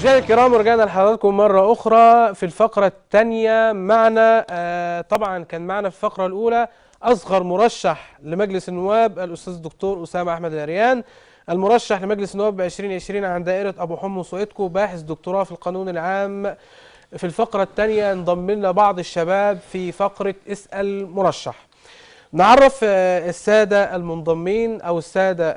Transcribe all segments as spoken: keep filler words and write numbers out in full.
مشاهدينا الكرام، رجعنا لحضراتكم مرة أخرى في الفقرة الثانية. معنا آه طبعا كان معنا في الفقرة الأولى أصغر مرشح لمجلس النواب الأستاذ الدكتور أسامة أحمد العريان، المرشح لمجلس النواب ألفين وعشرين عن دائرة أبو حمص وإيدكو، باحث دكتوراه في القانون العام. في الفقرة الثانية انضم لنا بعض الشباب في فقرة اسأل مرشح. نعرف السادة المنضمين أو السادة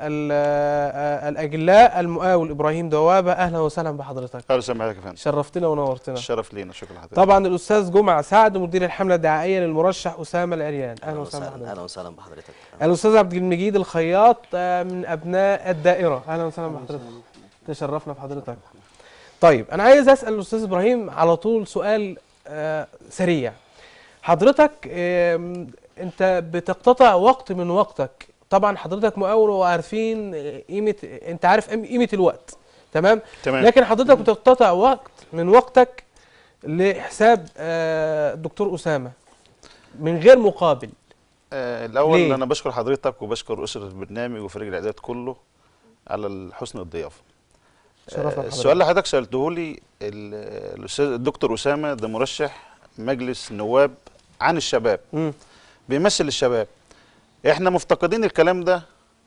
الأجلاء. المقاول إبراهيم دوابة، أهلا وسهلا بحضرتك. أهلا وسهلا بحضرتك يا فندم. شرفتنا ونورتنا. الشرف لينا، شكرا لحضرتك. طبعا الأستاذ جمعة سعد، مدير الحملة الدعائية للمرشح أسامة العريان، أهلا وسهلا بحضرتك. أهلا وسهلا بحضرتك. الأستاذ عبد المجيد الخياط من أبناء الدائرة، أهلا وسهلا بحضرتك. تشرفنا بحضرتك. طيب أنا عايز أسأل الأستاذ إبراهيم على طول سؤال آه سريع. حضرتك آه انت بتقتطع وقت من وقتك، طبعا حضرتك مقاول وعارفين قيمه، انت عارف قيمه الوقت، تمام؟ تمام. لكن حضرتك بتقتطع وقت من وقتك لحساب الدكتور اسامه من غير مقابل. آه الاول ليه؟ انا بشكر حضرتك وبشكر اسره البرنامج وفريق الاعداد كله على حسن الضيافه. شرفنا. آه السؤال اللي حضرتك سالته لي، الاستاذ الدكتور اسامه ده مرشح مجلس النواب عن الشباب، م. بيمثل الشباب. احنا مفتقدين الكلام ده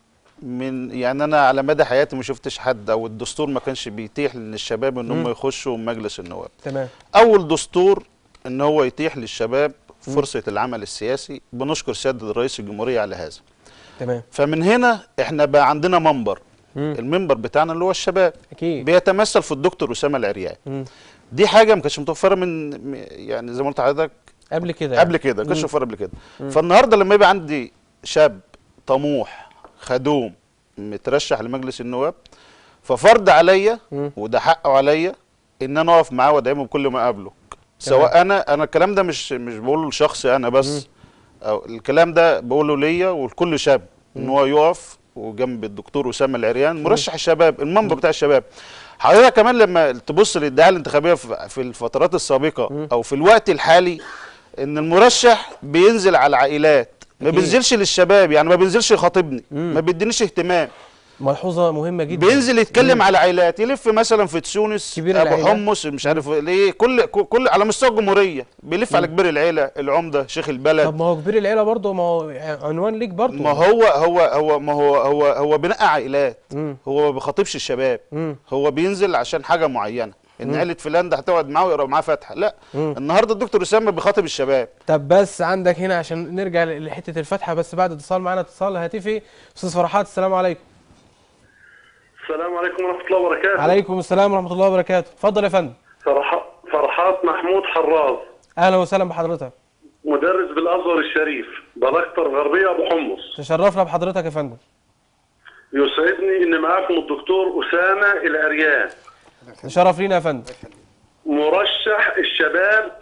من يعني انا على مدى حياتي ما شفتش حد او الدستور ما كانش بيتيح للشباب ان هم يخشوا مجلس النواب. تمام. اول دستور ان هو يتيح للشباب فرصه العمل السياسي، بنشكر سياده رئيس الجمهوريه على هذا. تمام. فمن هنا احنا بقى عندنا منبر، مم. المنبر بتاعنا اللي هو الشباب، اكيد بيتمثل في الدكتور اسامه العريان. مم. دي حاجه ما كانتش متوفره من يعني زي ما قلت لحضرتك قبل كده قبل كده، ما كانتش متوفره قبل كده. فالنهارده لما يبقى عندي شاب طموح خدوم مترشح لمجلس النواب، ففرض عليا وده حقه عليا ان انا اقف معاه وادعمه بكل ما اقابله، سواء انا انا الكلام ده مش مش بقوله لشخصي انا بس، أو الكلام ده بقوله ليا ولكل شاب ان هو يقف وجنب الدكتور اسامه العريان مرشح الشباب، المنبر بتاع الشباب. حضرتك كمان لما تبص للدعايه الانتخابيه في الفترات السابقه او في الوقت الحالي، ان المرشح بينزل على العائلات، ما بينزلش للشباب، يعني ما بينزلش يخاطبني، ما بيدينيش اهتمام. ملحوظه مهمه جدا. بينزل يتكلم مم. على عائلات، يلف مثلا في تونس، ابو حمص، مش عارف ليه، كل كل على مستوى الجمهوريه بيلف مم. على كبير العيله، العمده، شيخ البلد. طب ما هو كبير العيله برضه، ما هو عنوان ليك برضه. ما هو هو هو ما هو هو هو بناء عائلات، مم. هو ما بيخاطبش الشباب، مم. هو بينزل عشان حاجه معينه، ان عيله فلان ده هتقعد معاه ويقرا معاه فاتحه، لا. مم. النهارده الدكتور اسامه بيخاطب الشباب. طب بس عندك هنا عشان نرجع لحته الفاتحه، بس بعد اتصال معانا، اتصال هاتفي. استاذ فرحات، السلام عليكم. السلام عليكم ورحمة الله وبركاته. عليكم السلام ورحمة الله وبركاته، اتفضل يا فندم. فرحات فرحات محمود حراز. أهلا وسهلا بحضرتك. مدرس بالأزهر الشريف، بلقطر غربية أبو حمص. تشرفنا بحضرتك يا فندم. يسعدني إن معاكم الدكتور أسامة العريان. شرف لينا يا فندم. مرشح الشباب،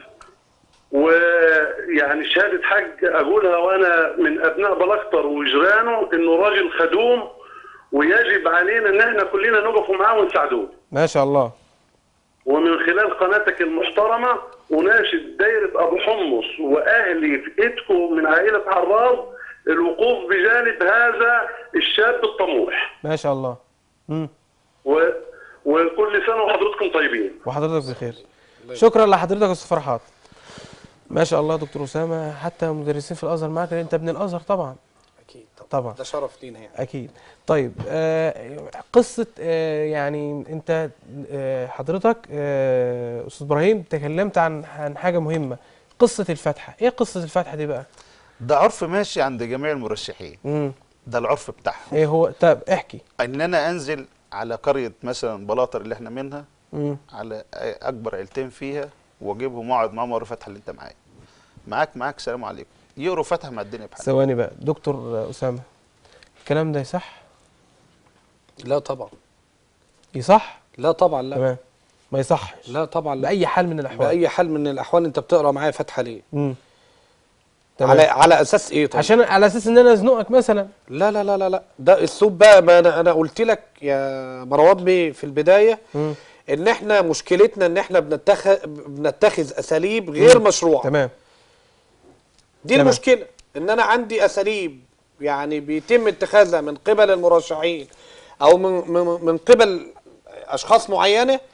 ويعني شهادة حق أقولها وأنا من أبناء بلقطر وجيرانه، إنه راجل خدوم ويجب علينا ان احنا كلنا نقف معاه ونساعدوه. ما شاء الله. ومن خلال قناتك المحترمه اناشد دايره ابو حمص واهلي في ايدكو من عائله حراز الوقوف بجانب هذا الشاب الطموح. ما شاء الله. امم و... وكل سنه وحضرتكم طيبين. وحضرتك بخير. شكرا لحضرتك يا استاذ فرحات. ما شاء الله دكتور اسامه، حتى مدرسين في الازهر معاك، انت ابن الازهر طبعا. اكيد طبعا، ده شرف لينا يعني. اكيد. طيب آه قصه آه يعني انت آه حضرتك آه استاذ ابراهيم تكلمت عن عن حاجه مهمه، قصه الفاتحه. ايه قصه الفاتحه دي بقى؟ ده عرف ماشي عند جميع المرشحين. امم ده العرف بتاعهم. ايه هو؟ طب احكي. ان انا انزل على قريه مثلا بلاطر اللي احنا منها، مم. على اكبر عيلتين فيها، واجيبهم واقعد معاهم واقرا فاتحه اللي انت معايا معاك معاك السلام عليكم، يقروا فاتحه مع الدنيا بحالها. ثواني بقى دكتور اسامه، الكلام ده يصح؟ لا طبعا. يصح؟ لا طبعا. لا تمام، ما يصحش. لا طبعا. لا. باي حال من الاحوال. باي حال من الاحوال. انت بتقرا معايا فاتحه ليه؟ امم على على اساس ايه؟ طيب عشان على اساس ان انا ازنقك مثلا؟ لا لا لا لا لا، ده اسلوب بقى. ما انا انا قلت لك يا مروان بيه في البدايه مم. ان احنا مشكلتنا ان احنا بنتخذ بنتخذ اساليب غير مم. مشروعه. تمام. دي تمام. المشكله ان انا عندي اساليب يعني بيتم اتخاذها من قبل المرشحين او من من, من قبل اشخاص معينه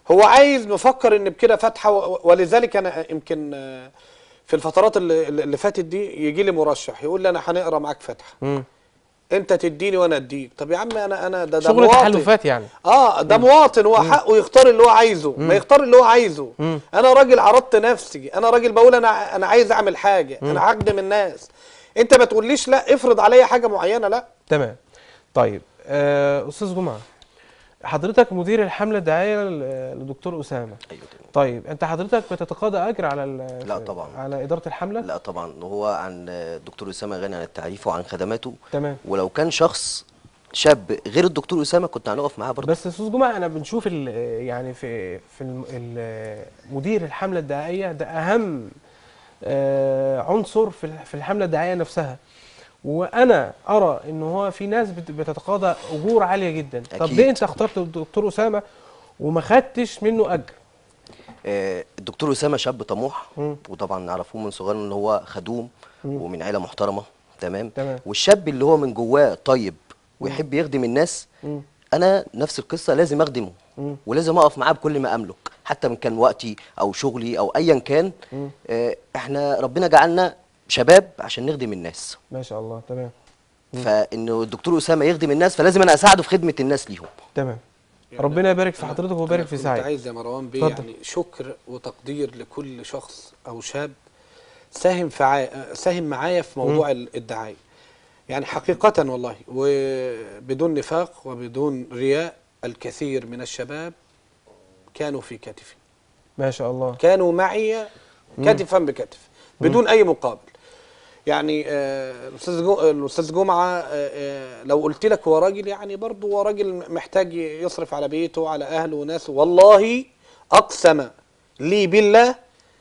هو عايز مفكر ان بكده فاتحه، ولذلك انا يمكن في الفترات اللي, اللي فاتت دي يجي لي مرشح يقول لي انا هنقرا معاك فاتحه، مم. انت تديني وانا اديك. طب يا عم انا انا ده ده شغل مواطن. تحالفات يعني. اه ده مواطن، هو حقه يختار اللي هو عايزه، ما يختار اللي هو عايزه. مم. انا راجل عرضت نفسي، انا راجل بقول انا انا عايز اعمل حاجه، مم. انا هخدم الناس. انت ما تقوليش لا افرض عليا حاجه معينه، لا. تمام. طيب آه استاذ جمعه، حضرتك مدير الحمله الدعائيه للدكتور اسامه. ايوه تمام. طيب انت حضرتك بتتقاضى اجر على ال- لا طبعا. على اداره الحمله؟ لا طبعا، هو عن الدكتور اسامه غني عن التعريف وعن خدماته. تمام. ولو كان شخص شاب غير الدكتور اسامه كنت هنقف معاه برضه. بس استاذ جمعه انا بنشوف ال- يعني في في الم- ال- مدير الحمله الدعائيه ده اهم آه، عنصر في ال- في الحمله الدعائيه نفسها، وانا ارى ان هو في ناس بت- بتتقاضى اجور عاليه جدا. طب أكيد. ليه انت اخترت الدكتور اسامه وما خدتش منه اجر؟ آه، الدكتور اسامه شاب طموح، مم. وطبعا نعرفوه من صغره ان هو خدوم مم. ومن عيله محترمه. تمام. تمام. والشاب اللي هو من جواه طيب ويحب يخدم الناس، مم. انا نفس القصه لازم اخدمه مم. ولازم اقف معاه بكل ما املك، حتى من كان وقتي او شغلي او ايا كان. مم. آه، احنا ربنا جعلنا شباب عشان نخدم الناس، ما شاء الله. تمام. فانه الدكتور اسامه يخدم الناس فلازم انا اساعده في خدمه الناس ليهم. تمام. ربنا يبارك في حضرتك ويبارك في كنت سعيك. عايز يا مروان بيه اتفضل. يعني شكر وتقدير لكل شخص او شاب ساهم في عا... ساهم معايا في موضوع ال- الدعايه. يعني حقيقه والله وبدون نفاق وبدون رياء، الكثير من الشباب كانوا في كتفي، ما شاء الله. كانوا معي كتفا بكتف بدون اي مقابل. يعني آه، الاستاذ جو- الاستاذ جمعه آه، آه، لو قلت لك هو راجل، يعني برضه هو راجل محتاج يصرف على بيته على اهله وناسه. والله اقسم لي بالله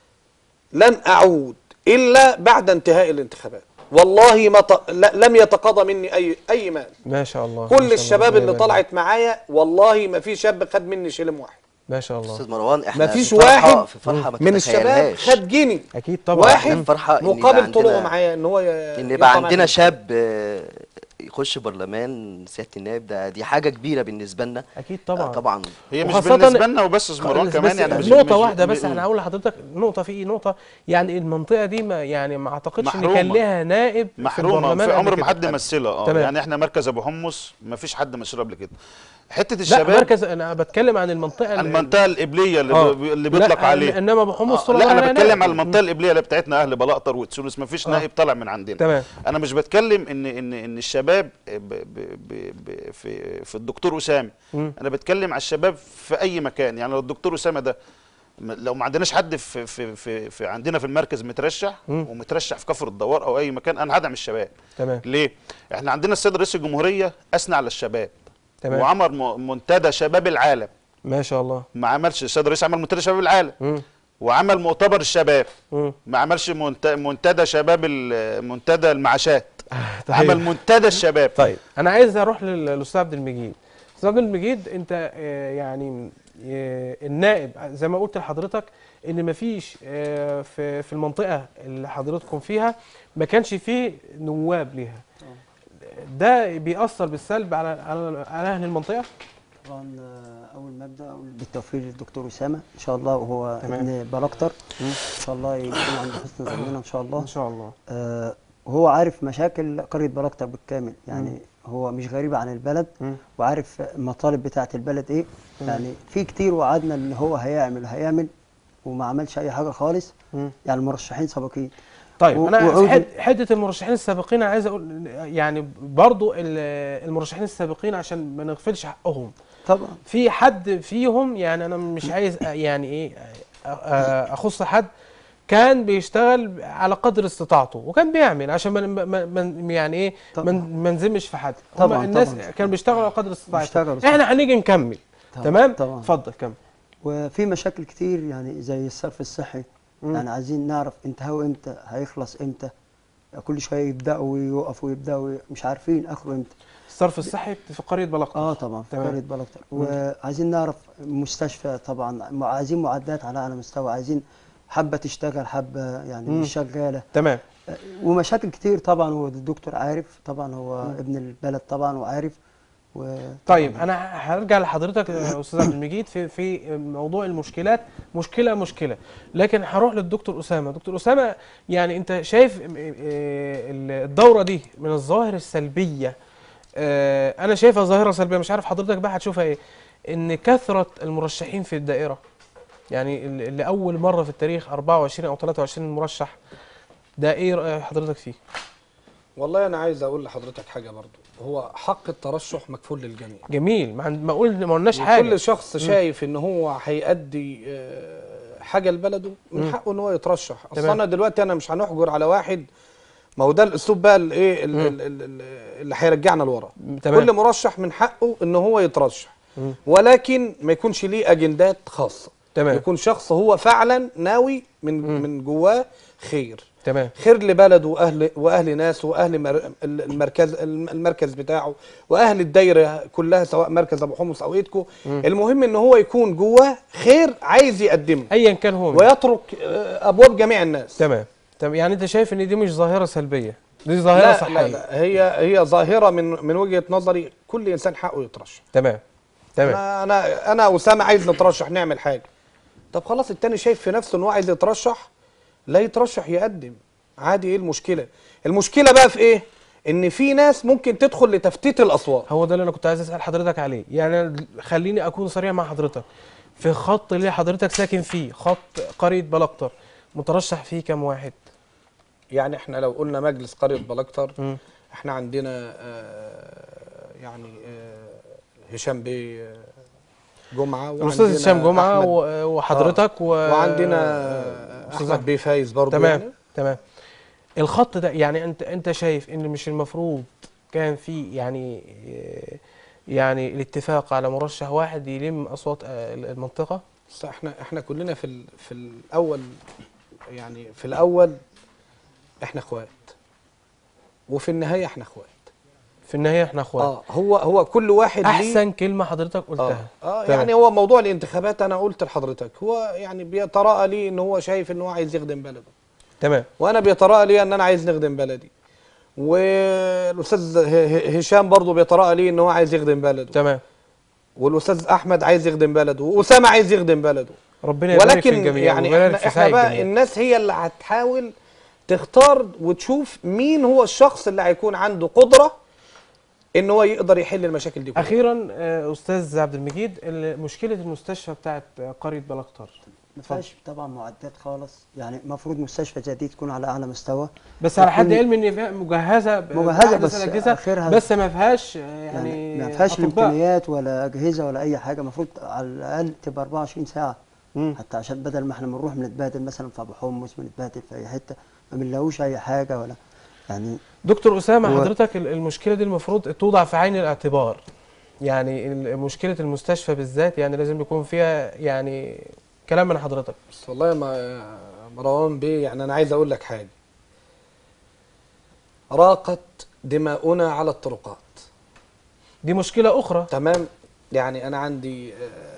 لن اعود الا بعد انتهاء الانتخابات. والله ما ط... ل- لم يتقاضى مني اي اي مال. ما شاء الله. ما شاء كل الله. الشباب ربنا اللي يبارك. طلعت معايا والله ما في شاب خد مني شلم واحد. ما شاء الله. استاذ مروان احنا مفيش في فرحة- واحد في فرحه ما من الشباب تتخيلهاش. خد جنيه اكيد طبعا. إحنا واحد في فرحة إن يبقى مقابل طلوعه عندنا- معايا ان هو ي- ان يطلع يبقى معايا. عندنا شاب آه، يخش برلمان سياده النائب، ده دي حاجه كبيره بالنسبه لنا. اكيد طبعا. آه، طبعا. هي مش وخاصة- بالنسبه لنا وبس يا مروان بس كمان، يعني مش نقطة مش- واحدة بس م- انا هقول لحضرتك نقطة في ايه نقطة، يعني المنطقة دي ما يعني ما اعتقدش ان محرومة. كان لها نائب في محرومه البرلمان في قبل عمر ما كده. حد مثلها. اه تمام. يعني احنا مركز ابو حمص ما فيش حد مثله قبل كده. حته لا الشباب مركز، انا بتكلم عن المنطقة اللي- المنطقه القبليه اللي, آه. ب- اللي بيطلق لا، عليه. انما ابو حمص آه طول لا عمرها انا نائب. بتكلم على المنطقه القبليه اللي بتاعتنا اهل بلاقطر وتسولس ما فيش آه. نائب طالع من عندنا. تمام. انا مش بتكلم ان ان ان الشباب ب ب ب ب في في الدكتور اسامه، مم. انا بتكلم على الشباب في اي مكان. يعني لو الدكتور اسامه ده م- لو ما عندناش حد في في في, في عندنا في المركز مترشح مم. ومترشح في كفر الدوار او اي مكان، انا هدعم الشباب. تمام. ليه؟ احنا عندنا السيد رئيس الجمهوريه اثنى على الشباب. تمام. وعمل م- منتدى شباب العالم. ما شاء الله. ما عملش السيد الرئيس عمل منتدى شباب العالم. مم. وعمل مؤتمر الشباب. مم. ما عملش منت- منتدى شباب ال- منتدى المعاشات. طيب. عمل منتدى الشباب. طيب انا عايز اروح لل- للاستاذ عبد المجيد. استاذ عبد المجيد انت آه، يعني آه، النائب زي ما قلت لحضرتك ان مفيش آه، في في المنطقه اللي حضرتكم فيها ما كانش فيه نواب ليها. ده بيأثر بالسلب على على على اهل المنطقه. طبعا آه، اول ما ابدا اقول بالتوفيق للدكتور اسامه ان شاء الله، وهو تمام. ابن بلاكتر ان شاء الله يكون عند حسن ظننا ان شاء الله. ان شاء الله. آه وهو عارف مشاكل قريه بلاكتر بالكامل، يعني هو مش غريب عن البلد مم. وعارف المطالب بتاعه البلد ايه. يعني في كتير وعدنا ان هو هيعمل هيعمل وما عملش اي حاجه خالص. مم. يعني المرشحين سابقين. طيب و- انا وعود- في حد- حته المرشحين السابقين عايز اقول يعني برضو ال- المرشحين السابقين عشان ما نغفلش حقهم. طبعا في حد فيهم يعني انا مش عايز يعني ايه أ- أ- اخص حد، كان بيشتغل على قدر استطاعته وكان بيعمل عشان ما ما- ما يعني ايه طبعاً. ما ما ننزمش في حد. طبعاً، هما الناس طبعاً. كانوا بيشتغلوا على قدر استطاعتهم. بيشتغلوا صح. احنا هنيجي نكمل. طبعاً، تمام. طبعاً. اتفضل كمل. وفي مشاكل كتير يعني زي الصرف الصحي. مم. يعني عايزين نعرف انتهوا امتى، هيخلص امتى. كل شويه يبداوا ويوقفوا ويبداوا مش عارفين اخره امتى. الصرف الصحي في قريه بلقطه. اه طبعا في تمام. قريه بلقطر. وعايزين نعرف مستشفى طبعا، م- عايزين معدات على اعلى مستوى، عايزين حبه تشتغل حبه يعني مم. مش شغاله. تمام. ومشاكل كتير طبعا، هو الدكتور عارف طبعا، هو ابن البلد طبعا وعارف. و... طيب انا هرجع لحضرتك يا استاذ عبد المجيد في في موضوع المشكلات، مشكله مشكله، لكن هروح للدكتور اسامه. دكتور اسامه، يعني انت شايف الدوره دي من الظواهر السلبيه، انا شايفها ظاهره سلبيه، مش عارف حضرتك بقى هتشوفها ايه، ان كثره المرشحين في الدائره، يعني اللي اول مره في التاريخ أربعة وعشرين او ثلاثة وعشرين مرشح، ده ايه رأي حضرتك فيه؟ والله انا عايز اقول لحضرتك حاجه برضو، هو حق الترشح مكفول للجميع. جميل، ما ما قول ما قلناش حاجه. كل شخص م. شايف ان هو هيأدي حاجه لبلده من حقه ان هو يترشح. اصل انا دلوقتي انا مش هنحجر على واحد، ما هو ده الاسلوب بقى الايه اللي هيرجعنا لورا. كل مرشح من حقه ان هو يترشح، م. ولكن ما يكونش ليه اجندات خاصه. تمام. يكون شخص هو فعلا ناوي من م. من جواه خير. تمام. خير لبلده واهل واهل ناسه واهل المركز المركز بتاعه واهل الدايره كلها، سواء مركز ابو حمص او ايدكو. المهم ان هو يكون جواه خير عايز يقدمه ايا كان هو، ويترك ابواب جميع الناس. تمام. تمام، يعني انت شايف ان دي مش ظاهره سلبيه، دي ظاهره لا صحيه. لا لا، هي هي ظاهره من من وجهه نظري، كل انسان حقه يترشح. تمام تمام. انا انا انا وسامه عايز نترشح نعمل حاجه، طب خلاص التاني شايف في نفسه ان هو عايز يترشح، لا يترشح يقدم عادي. ايه المشكله؟ المشكله بقى في ايه؟ ان في ناس ممكن تدخل لتفتيت الاصوات. هو ده اللي انا كنت عايز اسال حضرتك عليه، يعني خليني اكون صريح مع حضرتك، في خط اللي حضرتك ساكن فيه، خط قريه بلقطر، مترشح فيه كام واحد؟ يعني احنا لو قلنا مجلس قريه بلقطر، م. احنا عندنا آه يعني آه هشام بيه جمعه، الاستاذ هشام جمعه وحضرتك آه. وعندنا احمد بيه فايز برضه. تمام يعني. تمام. الخط ده يعني انت انت شايف ان مش المفروض كان في يعني يعني الاتفاق على مرشح واحد يلم اصوات المنطقه؟ بس احنا احنا كلنا في ال في الاول، يعني في الاول احنا اخوات، وفي النهايه احنا اخوات. في النهايه احنا اخوات. اه هو هو كل واحد احسن كلمه حضرتك قلتها. اه, آه يعني هو موضوع الانتخابات انا قلت لحضرتك، هو يعني بيتراءى لي ان هو شايف ان هو عايز يخدم بلده. تمام. وانا بيتراءى لي ان انا عايز نخدم بلدي، والاستاذ هشام برضه بيتراءى لي ان هو عايز يخدم بلده. تمام. والاستاذ احمد عايز يخدم بلده، واسامه عايز يخدم بلده. ربنا يبارك في الجميع. ولكن يعني احنا, احنا بقى الجميع. الناس هي اللي هتحاول تختار وتشوف مين هو الشخص اللي هيكون عنده قدره ان هو يقدر يحل المشاكل دي كلها. اخيرا استاذ عبد المجيد، مشكله المستشفى بتاعت قريه بلقطر ما فيهاش طبعا معدات خالص، يعني المفروض مستشفى زي دي تكون على اعلى مستوى، بس على حد علمي ان فيها مجهزه مجهزه بس اخرها بس ما فيهاش يعني, يعني ما فيهاش الامكانيات ولا اجهزه ولا اي حاجه. المفروض على الاقل تبقى أربعة وعشرين ساعه، مم. حتى عشان بدل ما احنا بنروح بنتبهدل مثلا في ابو حمص، بنتبهدل في اي حته، ما بنلاقوش اي حاجه ولا يعني. دكتور اسامه، حضرتك المشكله دي المفروض توضع في عين الاعتبار، يعني مشكله المستشفى بالذات يعني لازم يكون فيها يعني كلام من حضرتك. بس والله ما مروان بيه، يعني انا عايز اقول لك حاجه، راقت دماؤنا على الطرقات، دي مشكله اخرى. تمام. يعني انا عندي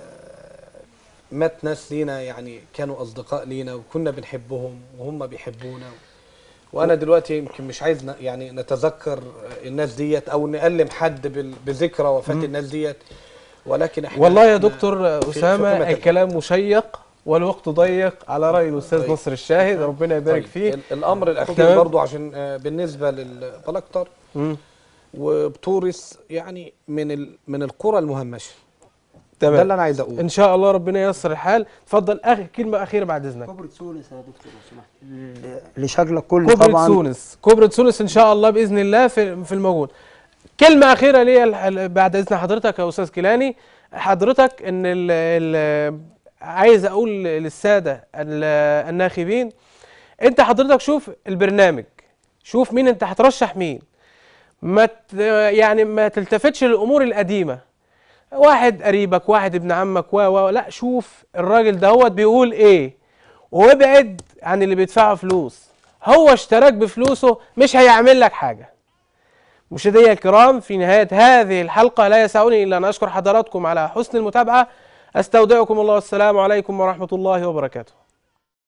مات ناس لينا يعني كانوا اصدقاء لينا وكنا بنحبهم وهم بيحبونا، وانا دلوقتي يمكن مش عايز يعني نتذكر الناس ديت او نألم حد بذكرى وفاه الناس ديت، ولكن احنا والله يا دكتور اسامه الكلام مشيق والوقت ضيق، على راي الاستاذ طيب. نصر الشاهد، ربنا يبارك طيب. فيه. الامر الاخير برضو عشان بالنسبه للبلقطر وبتورس، يعني من من القرى المهمشه. تمام. ده اللي انا عايز اقوله. ان شاء الله ربنا ييسر الحال. اتفضل اخر كلمه اخيره بعد اذنك. كوبري تونس يا دكتور لو سمحت، اللي شغله كله كوبري طبعا. تونس، كوبري تونس ان شاء الله باذن الله في في الموجود. كلمه اخيره ليا بعد اذن حضرتك يا استاذ كيلاني، حضرتك ان ال ال عايز اقول للساده الناخبين، انت حضرتك شوف البرنامج، شوف مين انت هترشح مين، ما يعني ما تلتفتش للامور القديمه، واحد قريبك واحد ابن عمك و و لا، شوف الراجل دهوت بيقول ايه وابعد عن اللي بيدفعوا فلوس. هو اشتراك بفلوسه مش هيعمل لك حاجه. مشاهدينا الكرام، في نهايه هذه الحلقه لا يسعني الا ان اشكر حضراتكم على حسن المتابعه. استودعكم الله والسلام عليكم ورحمه الله وبركاته.